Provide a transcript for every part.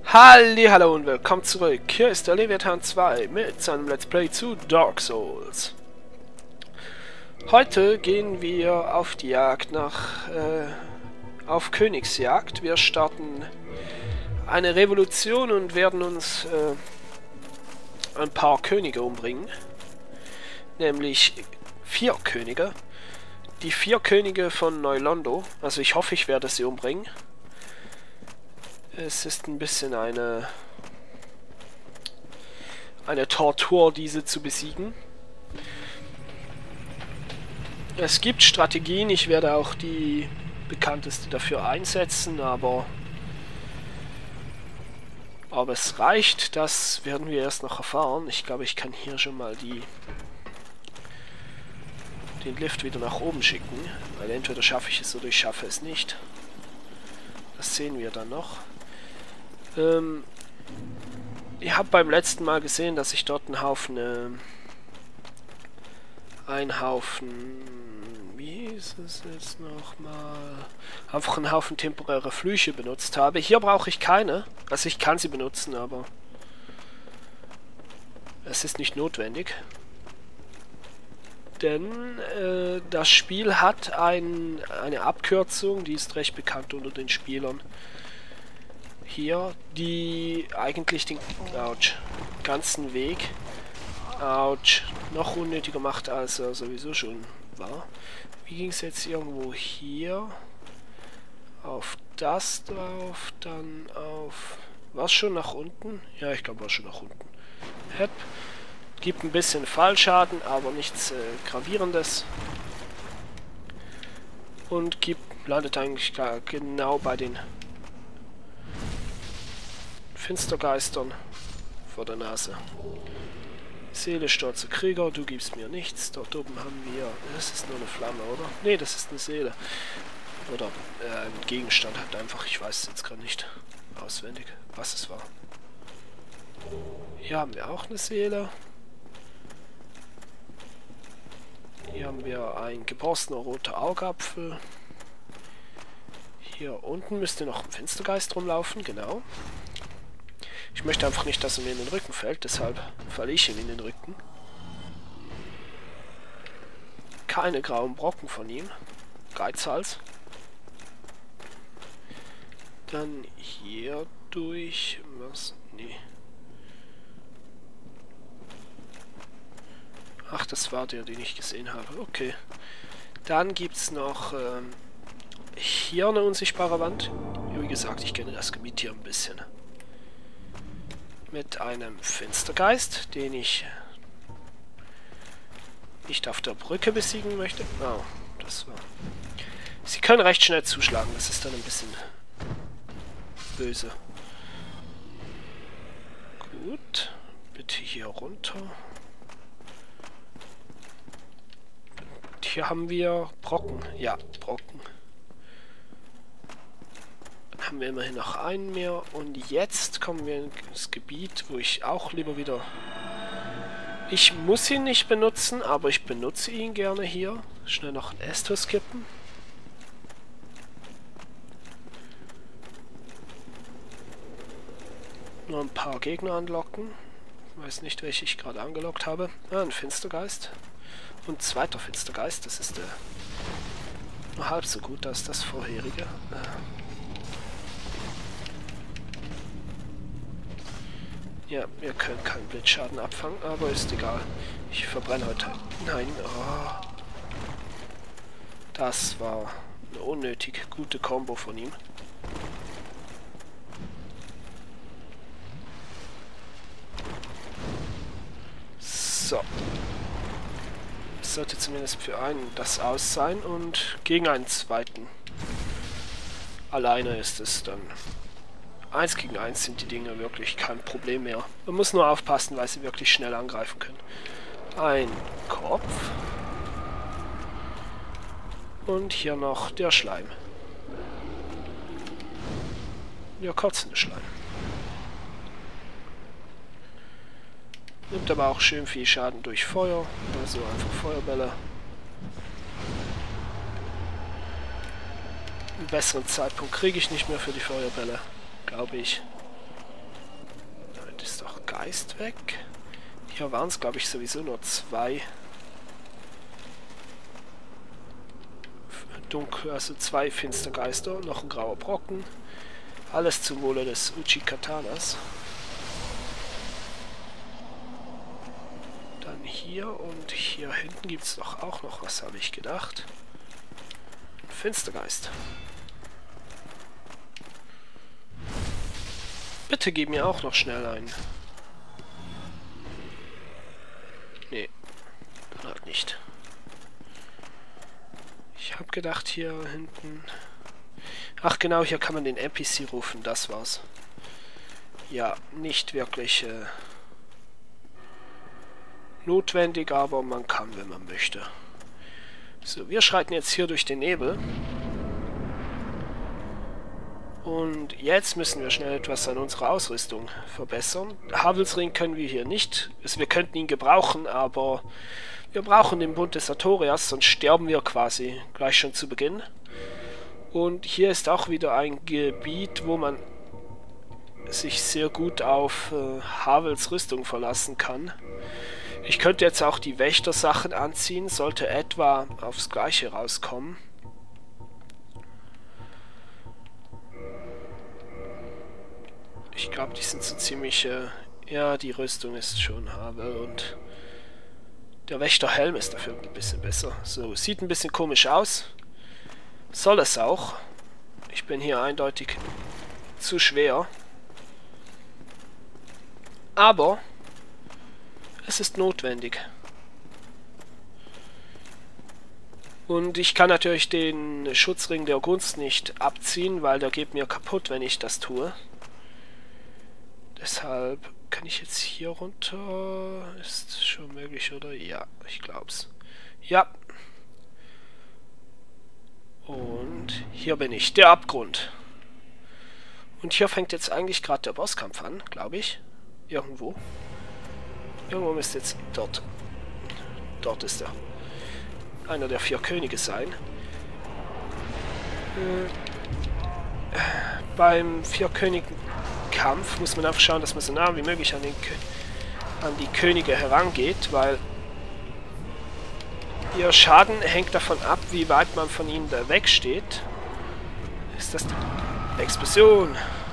Hallo und willkommen zurück. Hier ist der Leviathan 2 mit seinem Let's Play zu Dark Souls. Heute gehen wir auf die Jagd auf Königsjagd. Wir starten eine Revolution und werden uns ein paar Könige umbringen. Nämlich 4 Könige. Die 4 Könige von Neu-Londo. Also ich hoffe, ich werde sie umbringen. Es ist ein bisschen eine Tortur, diese zu besiegen. Es gibt Strategien, ich werde auch die bekannteste dafür einsetzen, aber ob es reicht, das werden wir erst noch erfahren. Ich glaube, ich kann hier schon mal den Lift wieder nach oben schicken, weil entweder schaffe ich es oder ich schaffe es nicht. Das sehen wir dann noch. Ihr habt beim letzten Mal gesehen, dass ich dort einen Haufen, wie hieß es jetzt nochmal? Einfach einen Haufen temporäre Flüche benutzt habe. Hier brauche ich keine. Also ich kann sie benutzen, aber es ist nicht notwendig. Denn das Spiel hat eine Abkürzung, die ist recht bekannt unter den Spielern. Hier, die eigentlich den ganzen Weg noch unnötiger macht, als er sowieso schon war. Wie ging es jetzt irgendwo hier? Auf das drauf, dann auf... War es schon nach unten? Ja, ich glaube, war schon nach unten. Hep. Gibt ein bisschen Fallschaden, aber nichts Gravierendes. Und landet eigentlich genau bei den Finstergeistern vor der Nase. Seele, stolzer Krieger, du gibst mir nichts. Dort oben haben wir... Das ist nur eine Flamme, oder? Nee, das ist eine Seele. Oder ein Gegenstand halt einfach. Ich weiß jetzt gerade nicht auswendig, was es war. Hier haben wir auch eine Seele. Hier haben wir ein geborstener roter Augapfel. Hier unten müsste noch ein Finstergeist rumlaufen, genau. Ich möchte einfach nicht, dass er mir in den Rücken fällt, deshalb falle ich ihm in den Rücken. Keine grauen Brocken von ihm. Geizhals. Dann hier durch... Was? Nee. Ach, das war der, den ich gesehen habe. Okay. Dann gibt es noch hier eine unsichtbare Wand. Wie gesagt, ich kenne das Gebiet hier ein bisschen. Mit einem Finstergeist, den ich nicht auf der Brücke besiegen möchte. Oh, das war... Sie können recht schnell zuschlagen, das ist dann ein bisschen böse. Gut, bitte hier runter. Und hier haben wir Brocken. Ja, Brocken. Haben wir immerhin noch einen mehr und jetzt kommen wir ins Gebiet, wo ich auch lieber wieder... Ich muss ihn nicht benutzen, aber ich benutze ihn gerne hier. Schnell noch ein Estus kippen. Nur ein paar Gegner anlocken. Ich weiß nicht, welche ich gerade angelockt habe. Ah, ein Finstergeist. Und zweiter Finstergeist, das ist nur halb so gut als das vorherige. Ja, wir können keinen Blitzschaden abfangen, aber ist egal. Ich verbrenne heute... Nein, oh. Das war eine unnötig gute Combo von ihm. So. Es sollte zumindest für einen das aus sein und gegen einen zweiten. Alleine ist es dann... 1 gegen 1 sind die Dinge wirklich kein Problem mehr. Man muss nur aufpassen, weil sie wirklich schnell angreifen können. Ein Kopf. Und hier noch der Schleim. Der kotzende Schleim. Nimmt aber auch schön viel Schaden durch Feuer. Also einfach Feuerbälle. Einen besseren Zeitpunkt kriege ich nicht mehr für die Feuerbälle. Glaube ich. Ist doch Geist weg. Hier waren es, glaube ich, sowieso nur 2. Dunkel, also 2 Finstergeister, noch ein grauer Brocken. Alles zum Wohle des Uchi-Katanas. Dann hier und hier hinten gibt es doch auch noch was, habe ich gedacht. Ein Finstergeist. Bitte gib mir auch noch schnell ein. Nee, dann halt nicht. Ich habe gedacht, hier hinten... Ach genau, hier kann man den NPC rufen, das war's. Ja, nicht wirklich notwendig, aber man kann, wenn man möchte. So, wir schreiten jetzt hier durch den Nebel. Und jetzt müssen wir schnell etwas an unserer Ausrüstung verbessern. Havelsring können wir hier nicht. Wir könnten ihn gebrauchen, aber wir brauchen den Bund des Artorias, sonst sterben wir quasi gleich schon zu Beginn. Und hier ist auch wieder ein Gebiet, wo man sich sehr gut auf Havels Rüstung verlassen kann. Ich könnte jetzt auch die Wächtersachen anziehen, sollte etwa aufs Gleiche rauskommen. Ich glaube, die sind so ziemlich... ja, die Rüstung ist schon Havel und der Wächterhelm ist dafür ein bisschen besser. So, sieht ein bisschen komisch aus. Soll es auch. Ich bin hier eindeutig zu schwer. Aber es ist notwendig. Und ich kann natürlich den Schutzring der Gunst nicht abziehen, weil der geht mir kaputt, wenn ich das tue. Deshalb kann ich jetzt hier runter. Ist schon möglich, oder? Ja, ich glaub's. Ja. Und hier bin ich, der Abgrund. Und hier fängt jetzt eigentlich gerade der Bosskampf an, glaube ich. Irgendwo. Irgendwo müsste jetzt dort. Dort ist er. Einer der 4 Könige sein. Beim 4-Königen-Kampf muss man einfach schauen, dass man so nah wie möglich an die Könige herangeht, weil ihr Schaden hängt davon ab, wie weit man von ihnen da wegsteht. Ist das die Explosion?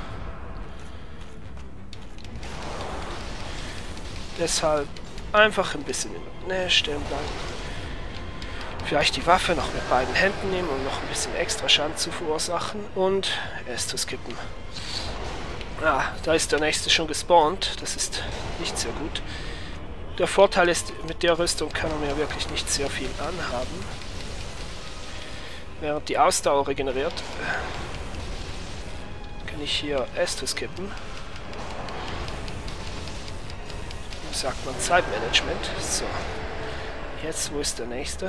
Deshalb einfach ein bisschen in der Nähe stehen bleiben. Vielleicht die Waffe noch mit beiden Händen nehmen, um noch ein bisschen extra Schaden zu verursachen. Und es zu skippen. Ah, da ist der nächste schon gespawnt. Das ist nicht sehr gut. Der Vorteil ist, mit der Rüstung kann er mir wirklich nicht sehr viel anhaben. Während die Ausdauer regeneriert, kann ich hier S to skippen. Wie sagt man? Zeitmanagement. So. Jetzt, wo ist der nächste?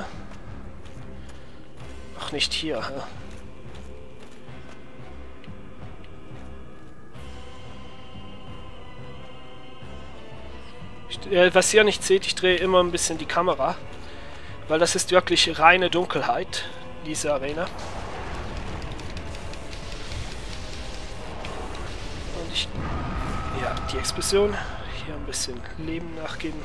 Ach, nicht hier. Was ihr nicht seht, ich drehe immer ein bisschen die Kamera, weil das ist wirklich reine Dunkelheit, diese Arena. Und ich... Ja, die Explosion. Hier ein bisschen Leben nachgeben.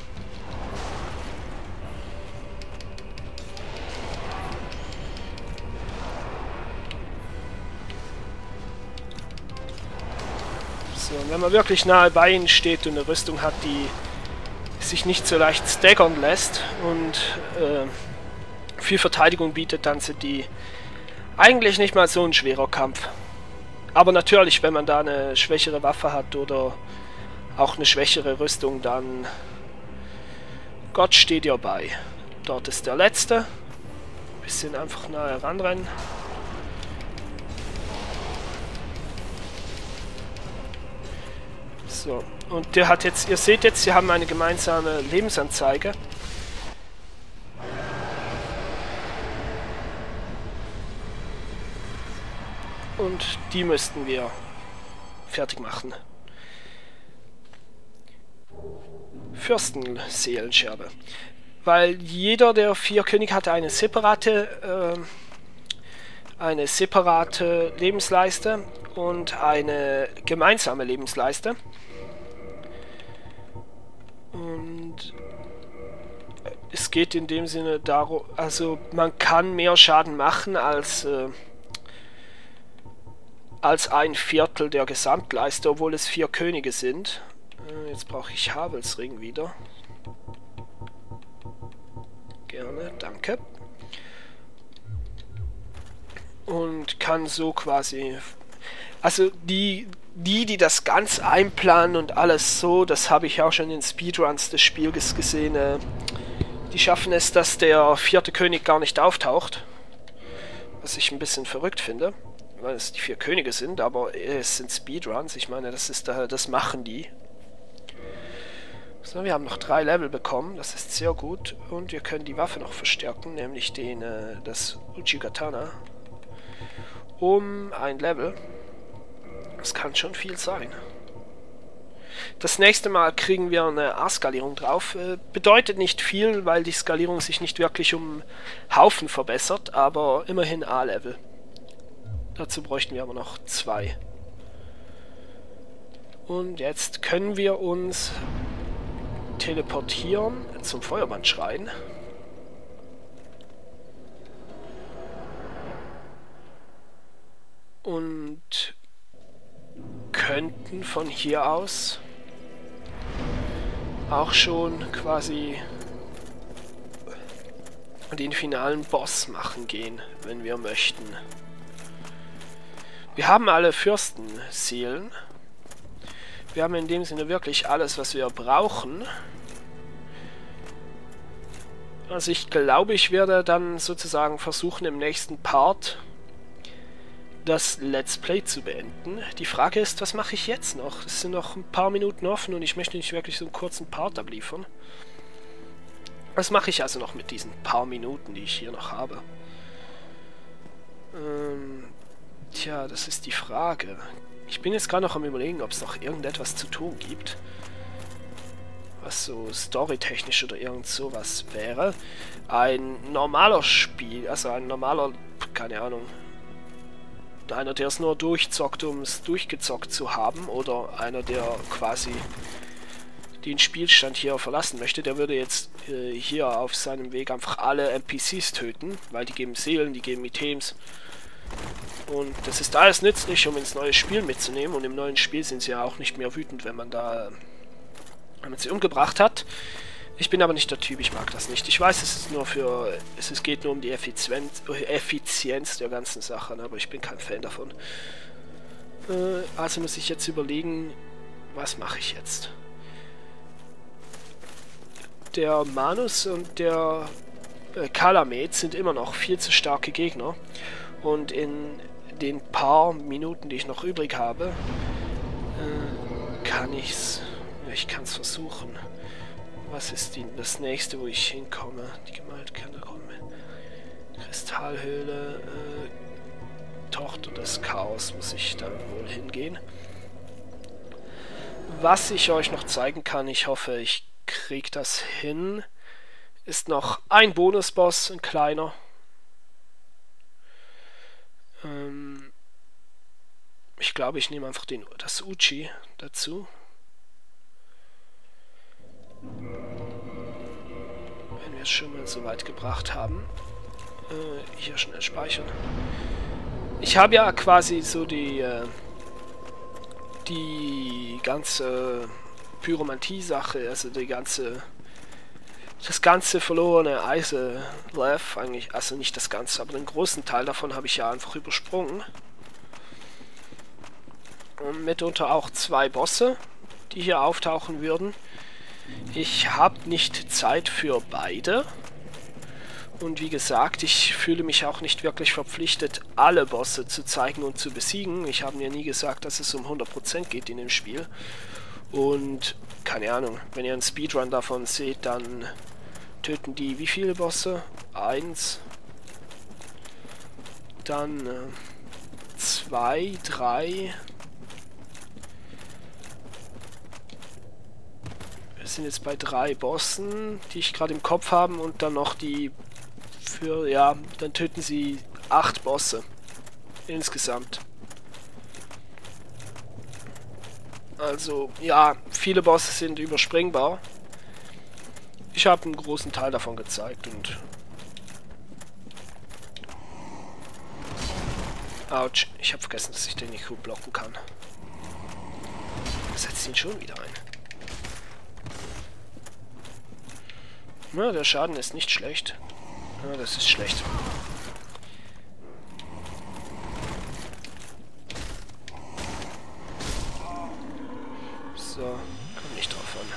So, und wenn man wirklich nahe bei ihnen steht und eine Rüstung hat, die sich nicht so leicht staggern lässt und viel Verteidigung bietet, dann sind die eigentlich nicht mal so ein schwerer Kampf. Aber natürlich, wenn man da eine schwächere Waffe hat oder auch eine schwächere Rüstung, dann Gott steht dir bei. Dort ist der letzte. Bisschen einfach nahe ranrennen. So, und der hat jetzt, ihr seht jetzt, sie haben eine gemeinsame Lebensanzeige. Und die müssten wir fertig machen. Fürstenseelenscherbe. Weil jeder der 4 Könige hatte eine separate Lebensleiste und eine gemeinsame Lebensleiste. Und es geht in dem Sinne darum, also man kann mehr Schaden machen als ein Viertel der Gesamtleiste, obwohl es 4 Könige sind. Jetzt brauche ich Havelsring wieder. Gerne, danke. Und kann so quasi... Also die das ganz einplanen und alles so, das habe ich auch schon in Speedruns des Spiels gesehen, die schaffen es, dass der 4. König gar nicht auftaucht. Was ich ein bisschen verrückt finde, weil es die 4 Könige sind, aber es sind Speedruns, ich meine, das machen die. So, wir haben noch 3 Level bekommen, das ist sehr gut. Und wir können die Waffe noch verstärken, nämlich das Uchigatana. Um ein Level. Das kann schon viel sein. Das nächste Mal kriegen wir eine A-Skalierung drauf. Bedeutet nicht viel, weil die Skalierung sich nicht wirklich um Haufen verbessert, aber immerhin A-Level. Dazu bräuchten wir aber noch 2. Und jetzt können wir uns teleportieren zum Feuerbandschrein. Und könnten von hier aus auch schon quasi den finalen Boss machen gehen, wenn wir möchten. Wir haben alle Fürstenseelen. Wir haben in dem Sinne wirklich alles, was wir brauchen. Also ich glaube, ich werde dann sozusagen versuchen, im nächsten Part das Let's Play zu beenden. Die Frage ist, was mache ich jetzt noch? Es sind noch ein paar Minuten offen und ich möchte nicht wirklich so einen kurzen Part abliefern. Was mache ich also noch mit diesen paar Minuten, die ich hier noch habe? Tja, das ist die Frage. Ich bin jetzt gerade noch am Überlegen, ob es noch irgendetwas zu tun gibt, was so storytechnisch oder irgend sowas wäre. Ein normaler Spiel, also ein normaler, keine Ahnung, einer, der es nur durchzockt, um es durchgezockt zu haben, oder einer, der quasi den Spielstand hier verlassen möchte, der würde jetzt hier auf seinem Weg einfach alle NPCs töten, weil die geben Seelen, die geben Items. Und das ist alles nützlich, um ins neue Spiel mitzunehmen, und im neuen Spiel sind sie ja auch nicht mehr wütend, wenn man sie umgebracht hat. Ich bin aber nicht der Typ, ich mag das nicht. Ich weiß, es geht nur um die Effizienz der ganzen Sache, aber ich bin kein Fan davon. Also muss ich jetzt überlegen, was mache ich jetzt? Der Manus und der Kalamet sind immer noch viel zu starke Gegner. Und in den paar Minuten, die ich noch übrig habe, kann ich's. Ich kann es versuchen. Was ist das nächste, wo ich hinkomme? Die Gemaldkanarume. Kristallhöhle. Tochter des Chaos muss ich dann wohl hingehen. Was ich euch noch zeigen kann, ich hoffe, ich kriege das hin, ist noch ein Bonusboss, ein kleiner. Ich glaube, ich nehme einfach das Uchi dazu. Wenn wir es schon mal so weit gebracht haben. Hier schnell speichern. Ich habe ja quasi so die ganze Pyromantie-Sache, also das ganze verlorene Eise-Lev eigentlich, also nicht das ganze, aber den großen Teil davon habe ich ja einfach übersprungen. Und mitunter auch 2 Bosse, die hier auftauchen würden. Ich habe nicht Zeit für beide. Und wie gesagt, ich fühle mich auch nicht wirklich verpflichtet, alle Bosse zu zeigen und zu besiegen. Ich habe mir nie gesagt, dass es um 100% geht in dem Spiel. Und, keine Ahnung, wenn ihr einen Speedrun davon seht, dann töten die wie viele Bosse? 1. Dann 2, 3. Wir sind jetzt bei 3 Bossen, die ich gerade im Kopf habe, und dann noch die dann töten sie 8 Bosse insgesamt. Also, ja, viele Bosse sind überspringbar. Ich habe einen großen Teil davon gezeigt und... Autsch, ich habe vergessen, dass ich den nicht gut blocken kann. Setzt ihn schon wieder ein. Na, der Schaden ist nicht schlecht. Ja, das ist schlecht. So, kommt nicht drauf an.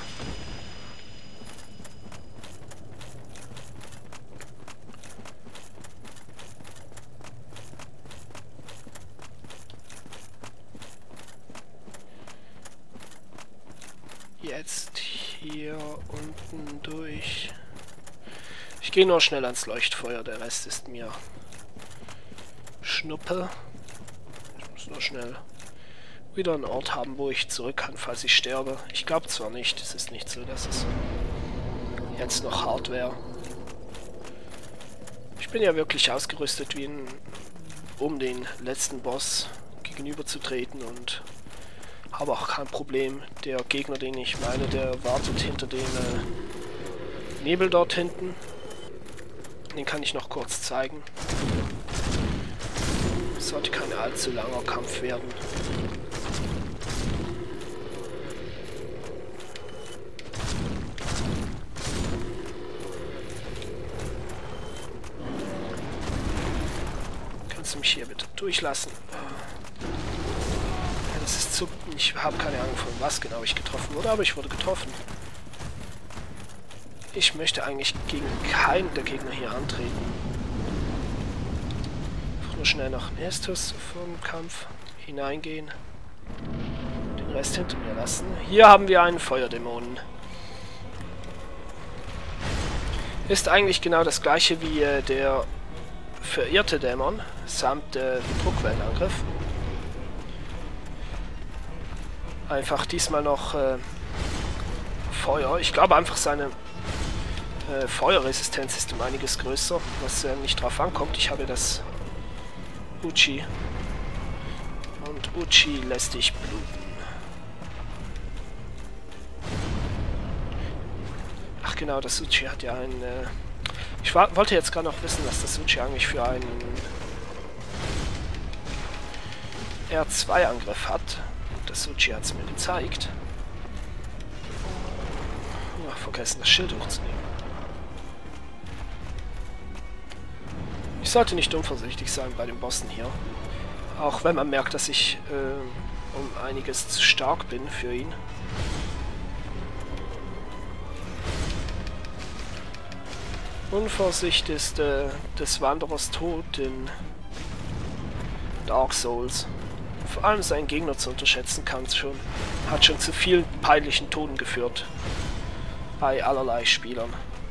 Jetzt hier unten durch. Ich gehe nur schnell ans Leuchtfeuer, der Rest ist mir Schnuppe. Ich muss nur schnell wieder einen Ort haben, wo ich zurück kann, falls ich sterbe. Ich glaube zwar nicht, es ist nicht so, dass es jetzt noch hart wäre. Ich bin ja wirklich ausgerüstet, um den letzten Boss gegenüberzutreten und habe auch kein Problem. Der Gegner, den ich meine, der wartet hinter dem Nebel dort hinten. Den kann ich noch kurz zeigen. Es sollte kein allzu langer Kampf werden. Kannst du mich hier bitte durchlassen? Ja, das ist zu... Ich habe keine Ahnung, von was genau ich getroffen wurde, aber ich wurde getroffen. Ich möchte eigentlich gegen keinen der Gegner hier antreten. Einfach nur schnell nach Nestus vom Kampf hineingehen. Den Rest hinter mir lassen. Hier haben wir einen Feuerdämonen. Ist eigentlich genau das gleiche wie der verirrte Dämon samt Druckwellenangriff. Einfach diesmal noch Feuer. Ich glaube einfach seine Feuerresistenz ist um einiges größer, was nicht drauf ankommt. Ich habe das Uchi. Und Uchi lässt dich bluten. Ach genau, das Uchi hat ja einen... Ich wollte jetzt gerade noch wissen, was das Uchi eigentlich für einen R2-Angriff hat. Das Uchi hat es mir gezeigt. Ach, vergessen, das Schild hochzunehmen. Ich sollte nicht unvorsichtig sein bei den Bossen hier. Auch wenn man merkt, dass ich um einiges zu stark bin für ihn. Unvorsicht ist des Wanderers Tod in Dark Souls. Vor allem seinen Gegner zu unterschätzen hat schon zu vielen peinlichen Toten geführt. Bei allerlei Spielern.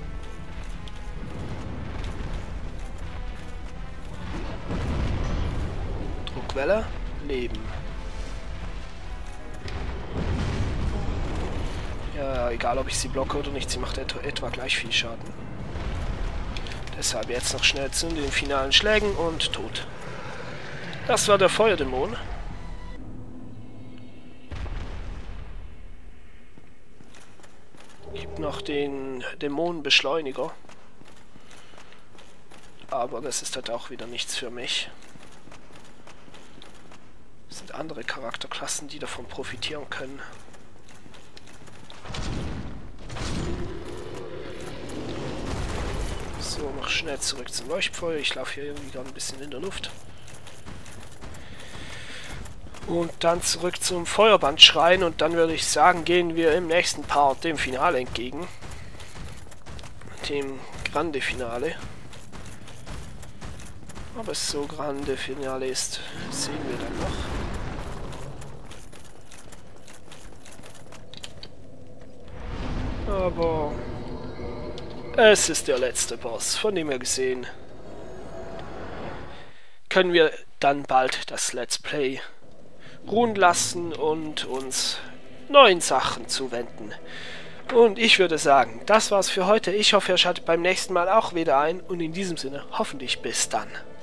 Druckwelle, Leben. Ja, egal ob ich sie blocke oder nicht, sie macht etwa gleich viel Schaden. Deshalb jetzt noch schnell zu den finalen Schlägen und tot. Das war der Feuerdämon. Gibt noch den Dämonenbeschleuniger. Aber das ist halt auch wieder nichts für mich. Es sind andere Charakterklassen, die davon profitieren können. So, noch schnell zurück zum Leuchtfeuer. Ich laufe hier irgendwie gerade ein bisschen in der Luft. Und dann zurück zum Feuerbandschrein und dann würde ich sagen, gehen wir im nächsten Part dem Finale entgegen. Dem Grande Finale. Ob es so Grande Finale ist, sehen wir dann noch. Aber es ist der letzte Boss, von dem her gesehen können wir dann bald das Let's Play ruhen lassen und uns neuen Sachen zuwenden. Und ich würde sagen, das war's für heute. Ich hoffe, ihr schaltet beim nächsten Mal auch wieder ein und in diesem Sinne hoffentlich bis dann.